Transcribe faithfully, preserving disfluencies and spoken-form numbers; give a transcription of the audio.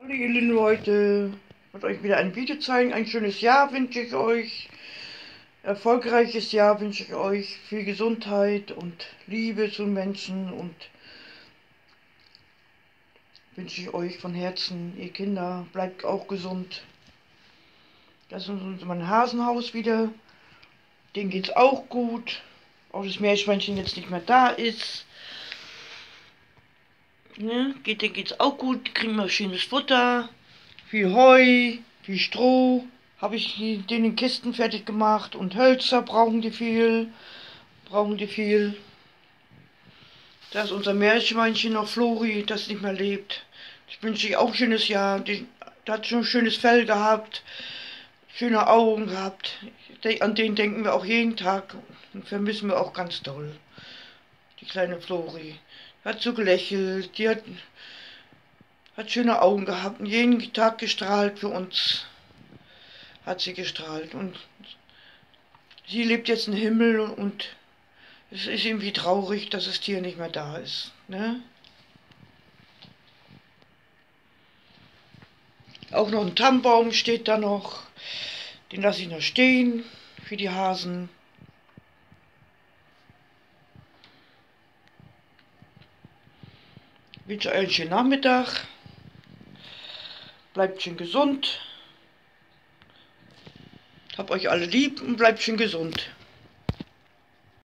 Hallo ihr lieben Leute, ich wollte euch wieder ein Video zeigen. Ein schönes Jahr wünsche ich euch. Erfolgreiches Jahr wünsche ich euch. Viel Gesundheit und Liebe zu Menschen und wünsche ich euch von Herzen. Ihr Kinder, bleibt auch gesund. Das ist unser mein Hasenhaus wieder. Denen geht's auch gut. Auch das Meerschweinchen jetzt nicht mehr da ist. Ne? Geht, denen geht's auch gut. Die kriegen mal schönes Futter. Viel Heu, viel Stroh. Habe ich denen in Kisten fertig gemacht. Und Hölzer brauchen die viel. Brauchen die viel. Da ist unser Meerschweinchen noch Flori, das nicht mehr lebt. Ich wünsche ihr auch ein schönes Jahr. Die, die hat schon ein schönes Fell gehabt. Schöne Augen gehabt. An den denken wir auch jeden Tag. Und vermissen wir auch ganz doll. Die kleine Flori. Hat so gelächelt. Die hat, hat schöne Augen gehabt. Und jeden Tag gestrahlt für uns. Hat sie gestrahlt. Und sie lebt jetzt im Himmel und es ist irgendwie traurig, dass das Tier nicht mehr da ist. Ne? Auch noch ein Tannenbaum steht da noch. Den lasse ich noch stehen für die Hasen. Ich wünsche euch einen schönen Nachmittag. Bleibt schön gesund. Hab euch alle lieb und bleibt schön gesund.